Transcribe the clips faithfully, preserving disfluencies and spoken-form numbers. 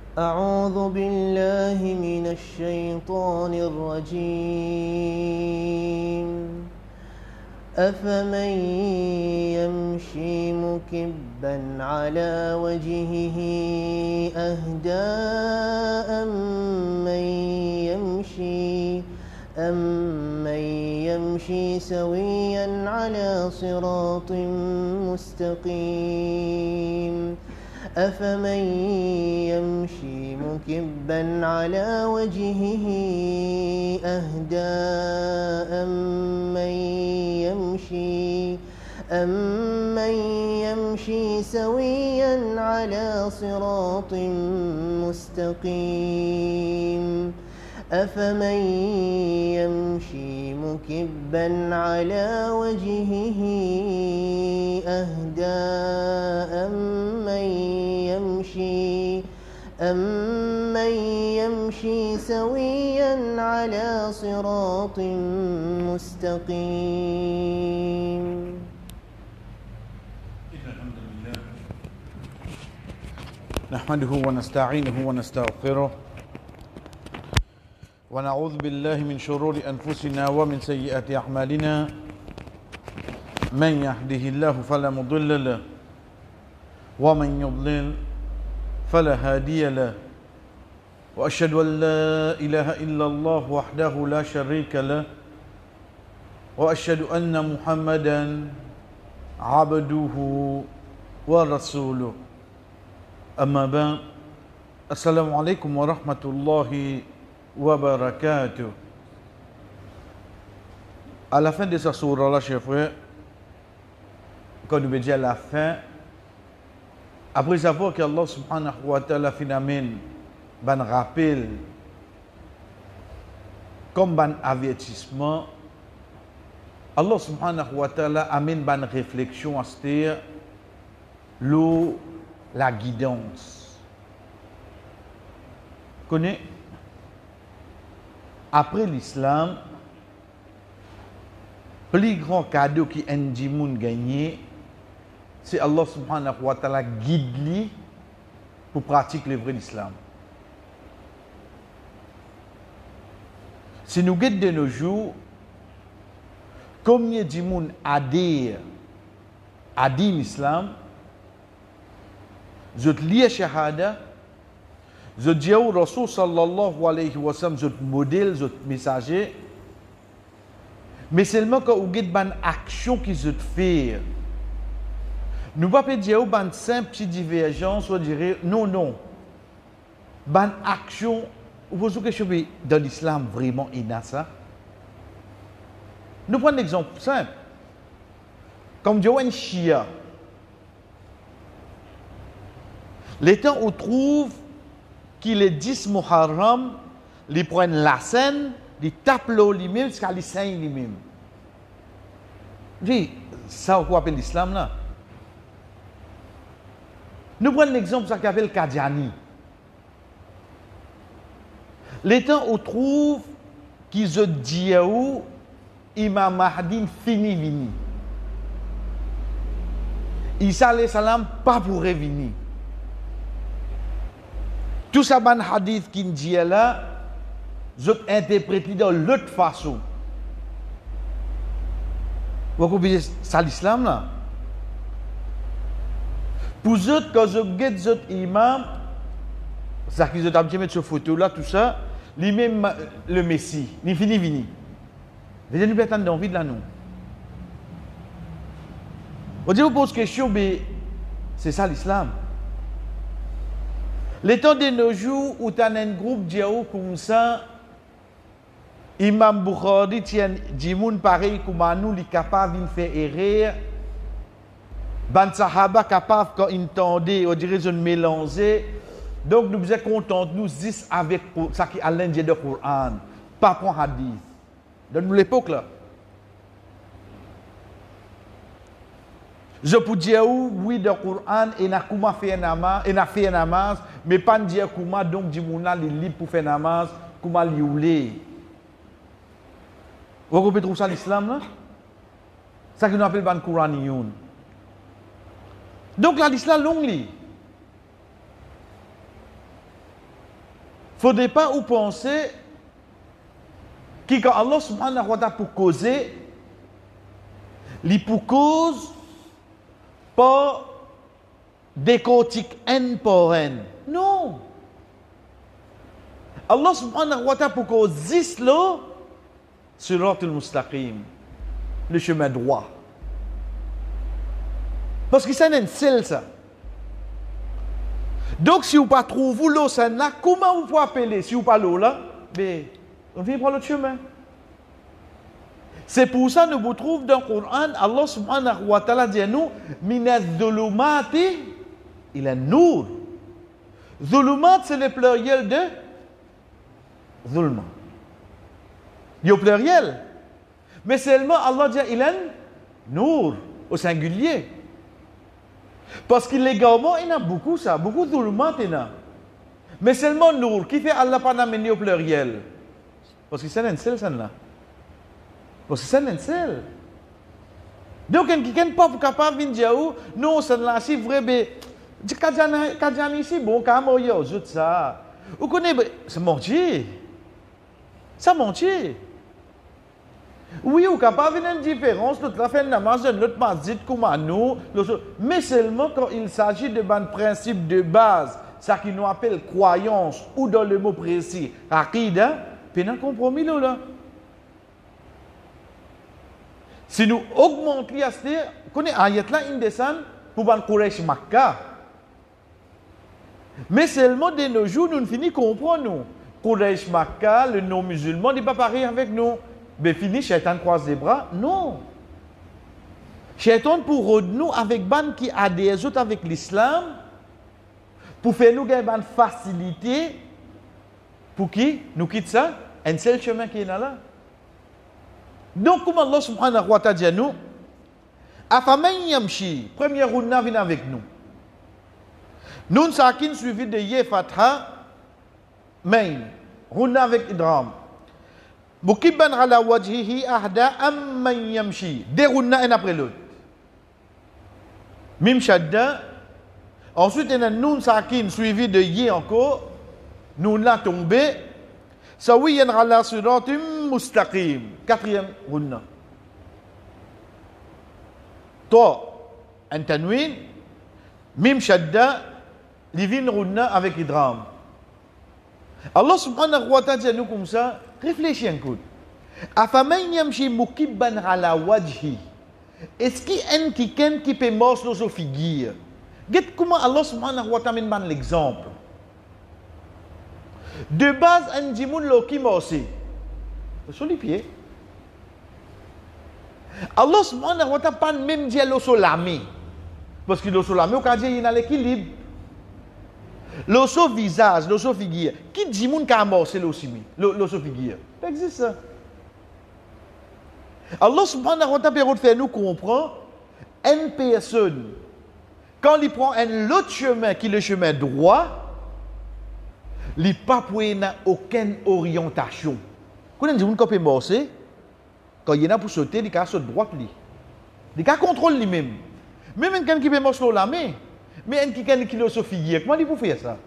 أعوذ بالله من الشيطان الرجيم أفمن يمشي مكبا على وجهه أهدى أمن يمشي أمن يمشي سويا على صراط مستقيم أفمن يمشي مكبا على وجهه أهدى أمن يمشي أمن يمشي سويا على صراط مستقيم أفمن يمشي مكبا على وجهه أهدى أمن يمشي أمن يمشي سويا على صراط مستقيم. إن الحمد لله نحمده ونستعينه ونستغفره ونعوذ بالله من شرور أنفسنا ومن سيئات أعمالنا من يهده الله فلا مضل له ومن يضلل فلا هادي له وأشهد أن لا إله إلا الله وحده لا شريك له وأشهد أن محمدا عبده ورسوله أما بعد السلام عليكم ورحمة الله wabarakatuh. À la fin de ce surah-là, chers frères, quand nous dit à la fin, après savoir qu'Allah subhanahu wa ta'ala finalement ban rappel comme ban avertissement, Allah subhanahu wa ta'ala amène ban réflexion à c'est-à-dire l'eau, la guidance. Connais? Après l'islam, le plus grand cadeau qui a gagné, c'est Allah subhanahu wa ta'ala guide lui pour pratiquer le vrai islam. Si nous guidons de nos jours, combien de gens adhèrent à l'islam, je lis shahada, je dis au Rasul sallallahu alayhi wa sallam, je modèle, je messager, mais seulement quand vous avez une action qui se fait, nous ne pouvons pas dire une simple petite divergence, on dirait non, non. Une action, vous pensez que dans l'islam vraiment il y a ça? Nous prenons un exemple simple. Comme Dieu un Shia. Les temps où on trouve qu'il est dix Muharram, ils prennent la scène, ils tapent l'eau lui-même jusqu'à les saints lui-même. Oui, ça on appelle l'islam là. Nous prenons l'exemple de ce qu'on appelle Qadiani. Les temps où on trouve qu'ils ont dit où Imam Mahdi fini vini. Isa alayhi salam pas pour revenir. Tout ça, ban hadith qui dit là, je interprète de l'autre façon. Vous comprenez ça l'islam là? Pour eux, quand je regarde les imams, ça qu'ils ont mis sur photo là, tout ça, lui-même le Messie, ni fini, fini. Vous avez une envie de là, nous. On dit, vous posez question, mais c'est ça l'islam. Les temps de nos jours où tu as un groupe de comme ça, Imam Bukhari tient des gens pareil comme nous, qui sont capables de faire erreur. Ban Sahaba capable quand ils entendaient, on dirait qu'ils mélanger. Donc nous sommes contents, nous dix avec ça qui est à l'intérieur du Coran, pas prendre hadith. Dans l'époque là. Je peux dire oui, dans le Coran, il n'a pas fait un namaz, il a fait un namaz, mais pas dire comment donc dit mon là, il est libre pour faire un namaz, comment il voulait. Vous comprenez trouver ça l'islam là? Ça qu'on appelle le Coran. Donc là, l'islam long li. faudrait pas ou penser que quand Allah subhanahu wa ta'ala pour causer, il pour cause pas décortique haine pour haine. Non. Allah subhanahu wa ta'ala pour cause là, surat al-mustaqim, le chemin droit. Parce que ça n'est pas ça. Donc, si vous ne pas trouvez l'eau, ça n'a comment vous pouvez appeler? Si vous pas l'eau là, ben, on vient prendre l'autre chemin. C'est pour ça que nous vous trouvons dans le Coran, Allah subhanahu wa ta'ala dit à nous, Minaz dhulumati ila nour. Dhulumat, c'est le pluriel de dhulma. Il y a au pluriel. Mais seulement Allah dit ilan nour, au singulier. Parce qu'illégalement, il y a beaucoup ça, beaucoup de dhulumat, il y a. Mais seulement nour, qui fait Allah pas n'amener au pluriel? Parce que c'est un seul, ça là. Parce que c'est un seul. Donc, quelqu'un n'est pas capable de dire, non, ça là, c'est vrai, mais, quand j'en ai ici, bon, quand on y a autre ça. Vous connaissez, c'est menti. C'est menti. Oui, vous êtes capable de faire une différence, l'autre la fait une namaz, l'autre masjid comme à nous, mais seulement quand il s'agit de ban principe de base, ça qui nous appelle croyance, ou dans le mot précis, aqida, puis un compromis là. Si nous augmentons la c'est-à-dire, vous connaissez ayat là, il descend pour ban Quraysh Makkah. Mais seulement de nos jours, nous ne finissons comprendre nous. Quraysh Makkah, le non musulman, n'est pas pareil avec nous. Mais fini, Shaitan croise les bras? Non. Shaitan pour rendre nous avec ban qui a des autres avec l'islam, pour faire nous gagner une facilité, pour qui nous quitte ça, un seul chemin qui est là. Donc, comme Allah subhanahu wa ta'ala dit à nous, Afaman yamshi, première rouna vient avec nous. Nun sakin suivi de ye fatha, main, rouna avec idram. Mukibban ala wajhihi ahda amman yamshi. Des rouna un après l'autre. Mim shadda. Ensuite, il y a un nun sakin suivi de ye encore. Nun l'a tombé. Sawiyan ala siratim mustaqim. Quatrième rouna. Toi, un tanwin. Mim shadda. Livin rouna avec idram. Allah subhanahu wa ta'ala dit nous comme ça. Réfléchis un coup. Afaman yamshi mukibban ala wajhi. Est-ce qu'il y a quelqu'un qui peut marcher sur figure? Regarde comment Allah subhanahu wa ta'ala donne l'exemple. De base, un djimoun lo qui marche sur les pieds. Allah subhanahu wa ta'ala pas même dire lo sur la main. Parce que lo sur la main, quand il y a l'équilibre. Lo sur visage, lo sur figure. Qui dit moun ka marcher lo simi, lo sur figure? Ça existe ça. Allah subhanahu wa ta'ala fait nous comprendre une personne quand il prend un autre chemin qui est le chemin droit, il n'a pas aucune orientation. Quand on dit qu'on peut marcher, quand il y en a pour sauter, il a sauter droite lui. Il a contrôle lui-même. Même quelqu'un qui peut marcher sur la main. Mais quelqu'un qui est sur figure, comment il peut faire ça?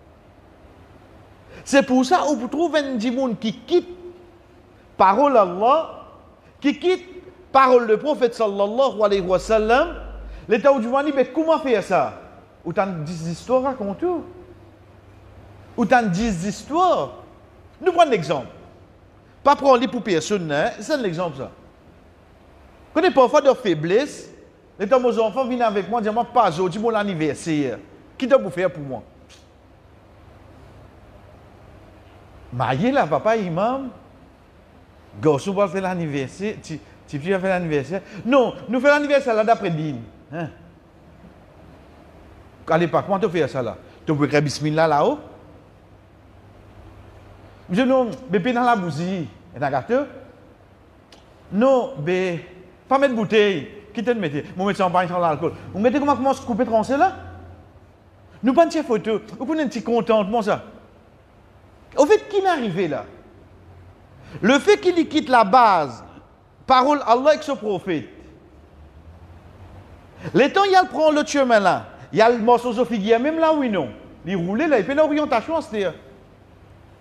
C'est pour ça qu'on trouve un djimoun qui quitte parole d'Allah, qui quitte parole du prophète sallallahu alayhi wa sallam. L'État où tu vas dire, mais comment faire ça? Ou t'as dix histoires racontées? Ou t'as dix histoires? Nous prenons l'exemple. Pas prendre les pour personne, hein? C'est un exemple ça. Quand il y a parfois de faiblesse, les temps mes enfants viennent avec moi, disent moi pas aujourd'hui mon anniversaire. Qui doit vous faire pour moi? Marié là, papa imam, garçon va faire l'anniversaire, tu tu vas faire l'anniversaire. Non, nous faisons l'anniversaire là d'après dîme. Hein? Allez pas, comment tu fais ça là? Tu peux faire bismillah là-haut? Je non, mais pas dans la bougie, et dans le gâteau? Non, mais pas mettre bouteille. Qui te mettez? Mon médecin champagne sans l'alcool. Vous mettez comment commence à couper trancher là? Nous pas une photo. Vous prenez un petit contentement ça. Au fait, qui est arrivé là? Le fait qu'il quitte la base, parole Allah avec ce prophète. Le temps, il prend le chemin là. Il y a le morceau de figuier, même là oui non. Il roule là, il fait l'orientation, c'est-à-dire.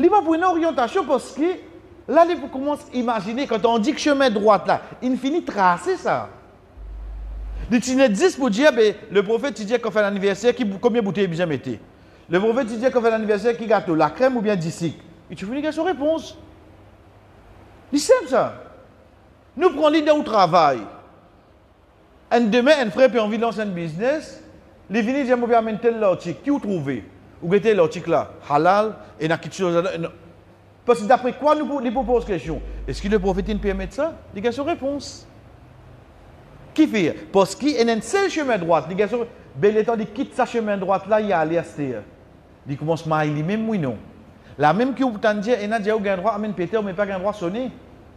Il va pour une orientation parce que là, il commence à imaginer, quand on dit que chemin droit là, il finit de tracer ça. Il y a dix pour dire, ben, le prophète il dit qu'on fait l'anniversaire, combien de bouteilles bien mettez? Le prophète il dit qu'on fait l'anniversaire, qui gâteau, la crème ou bien d'ici? Et tu finis avec son réponse. Il sait ça. Nous prenons l'idée au travail. Un demain, un frère peut envie de lancer un business, il vient dire, je vais amener tel l'article. Qui vous trouvez? Vous mettez l'article là, halal, et n'a quelque chose. Parce que d'après quoi nous nous pose question? Est-ce que le prophète il permet ça? Il a son réponse. Qui fait? Parce qu'il y a un seul chemin droit. Il a son ben le temps il quitte sa chemin droit là, il a allé à terre. Il commence à il même oui non. La même qui vous t'en dit, il a dit au droit amène péter, mais pas un droit sonner.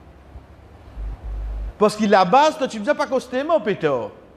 Parce que la base, tu ne dis pas constamment péter.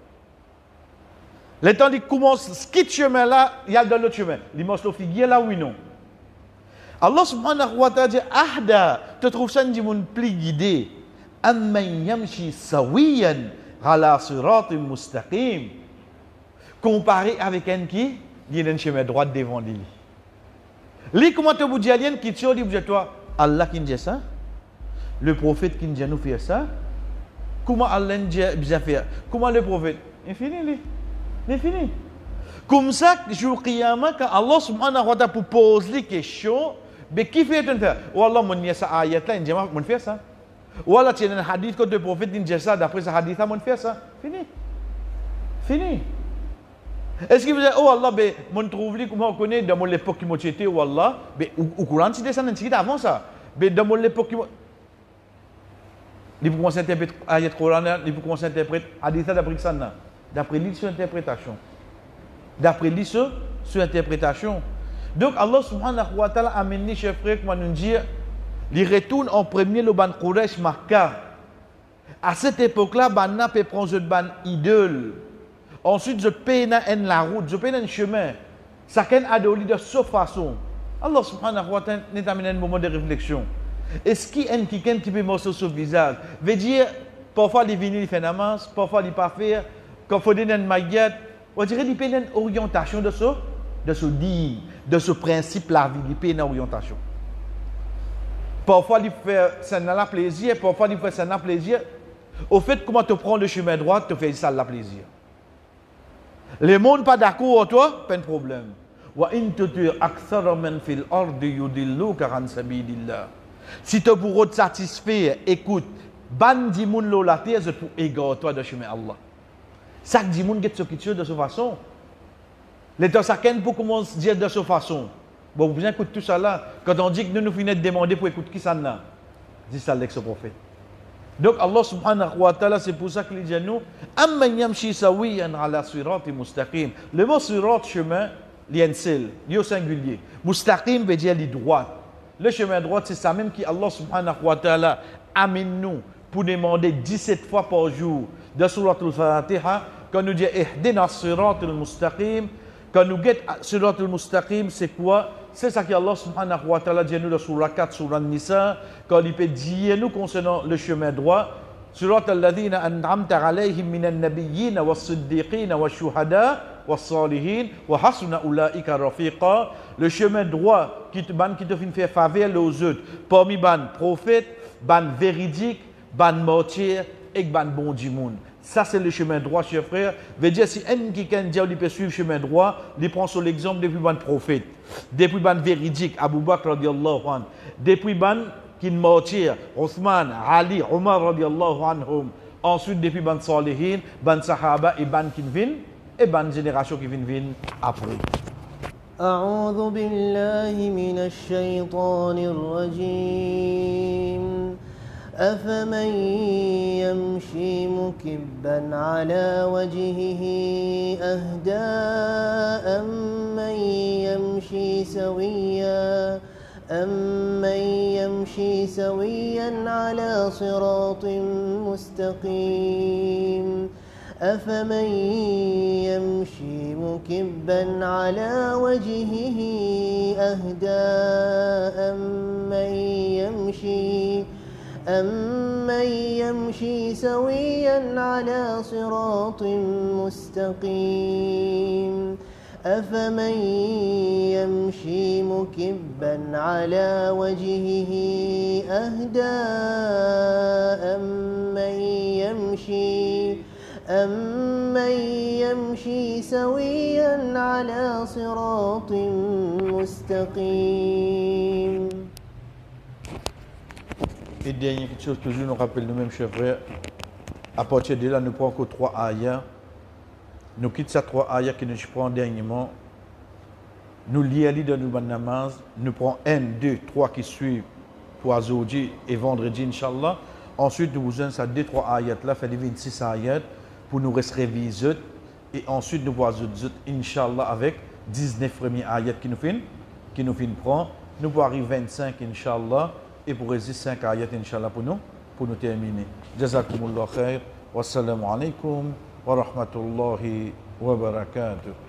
Le temps il commence à quitter ce chemin là, il y a dans l'autre chemin. Il m'a le figuier là oui non. Allah subhanahu wa ta'ala dit ahda, tu trouves ça dit mon pli guidé. Amman yamshi sawiyan ala siratin mustaqim. Comparé avec un qui il y a un chemin droit devant lui. Lui comment tu vous dis alien qui tu dis toi Allah qui dit ça? Le prophète qui dit nous faire ça? Comment Allah dit bien faire? Comment le prophète? Infini lui. Infini. Comme ça jour qiyamah quand Allah subhanahu wa ta'ala pose les questions. Mais qui fait tout faire? Ou Allah mon niya sa ayat là, il dit mon faire ça. Ou Allah tiens un hadith que le prophète dit ça, d'après ce hadith là, mon faire ça. Fini. Fini. Est-ce que vous dites, oh Allah, ben, mon trouve lui, comment on connaît dans mon l'époque qui m'a été, ou Allah, ben, au Coran, tu descends un petit avant ça. Ben, dans mon l'époque qui m'a. Il faut commencer à interpréter ayat Coran, il faut commencer à interpréter hadith d'après ça, d'après lui sur interprétation. D'après lui sur interprétation. Donc Allah subhanahu wa ta'ala a amené chers frères, comment nous dire, il retourne en premier le ban Quraysh Makkah. À cette époque-là, Banna peut prendre une ban idole. Ensuite, je paye la route, je paye un chemin. Chacun a de de cette façon. Allah subhanahu wa ta'ala nous amène un moment de réflexion. Est-ce qu'il y a un qui peut morceau sur le visage? Veut dire, parfois il vient, il fait namaz, parfois il ne pas faire, quand il faut donner une maguette, on dirait qu'il peut une orientation de ça. De ce dit, de ce principe la vie, il peut une orientation. Parfois, il fait ça n'a plaisir, parfois, il fait ça n'a plaisir. Au fait, comment tu prends le chemin droit, tu fais ça n'a plaisir. Les monde pas d'accord avec toi, pas de problème. Wa in tuti akthara man fil ardi yudilluka an sabilillah. Si tu pour te satisfaire, écoute, ban di moun lo la terre pour égarer toi de chemin Allah. Ça dit moun get ce qui tue de cette façon. Les temps chacun pour commencer à dire de cette façon. Bon, vous écoutez tout ça là. Quand on dit que nous nous finissons de demander pour écouter qui ça n'a, dit ça l'ex-prophète. Donc Allah subhanahu wa ta'ala, c'est pour ça qu'il dit à nous, amman yamshi sawiyan ala sirati mustaqim. Le mot sirat, chemin, il y a un seul, il y a au singulier. Mustaqim veut dire les droits. Le chemin droit, c'est ça même qui Allah subhanahu wa ta'ala amène nous pour demander dix-sept fois par jour de surat al-Fatiha, quand nous dit ihdina sirat al-mustaqim. Quand nous guettons Surat al-Mustaqim, c'est quoi? C'est ça qu'Allah subhanahu wa ta'ala dit nous dans Surah quatre, Surah Nisa, quand il peut dire nous concernant le chemin droit. Surat al-Ladhina an'amta alayhim minan nabiyyin wa siddiqin wa shuhada wa salihin wa hasuna ulaika rafiqa. Le chemin droit qui te, qui te fait faire faveur aux autres, parmi ban prophètes, ban véridique, ban martyr et ban bon du monde. Ça, c'est le chemin droit, chers frères. Veut dire, si un qui peut suivre le chemin droit, il prend sur l'exemple depuis ban prophète, depuis ban véridique, Abu Bakr radiallahu anhu, depuis ban qui martyr, Othman, Ali, Omar radiallahu anhum, ensuite depuis ban salihin, ban sahaba et ban qui vient, et ban génération qui vient après. أعوذ بالله من الشيطان الرجيم أفمن يمشي مكبا على وجهه أهدى أمن يمشي سويا أمن يمشي سويا على صراط مستقيم أفمن يمشي مكبا على وجهه أهدى أمن يمشي أمن يمشي سويا على صراط مستقيم أفمن يمشي مكبا على وجهه أهدى أمن يمشي أمن يمشي سويا على صراط مستقيم. Et dernière chose, toujours nous rappelle nous-mêmes, chers frères, à partir de là, nous prenons que trois ayats. Nous quittons ces trois ayats que nous prenons dernièrement. Nous lions dans nos namaz. Nous prenons un, deux, trois qui suivent pour aujourd'hui et vendredi, Inch'Allah. Ensuite, nous usons ces deux, trois ayats là, fait vingt-six ayats pour nous rester révisés. Et ensuite, nous voyons Inch'Allah avec dix-neuf premiers ayats qui nous finissent, qui nous finissent prendre. Nous pouvons arriver à vingt-cinq, Inch'Allah. Et pour résister cinq ayats, Inch'Allah, pour nous, pour nous terminer. Jazakumullah khair. Wassalamu alaikum wa rahmatullahi wa barakatuh.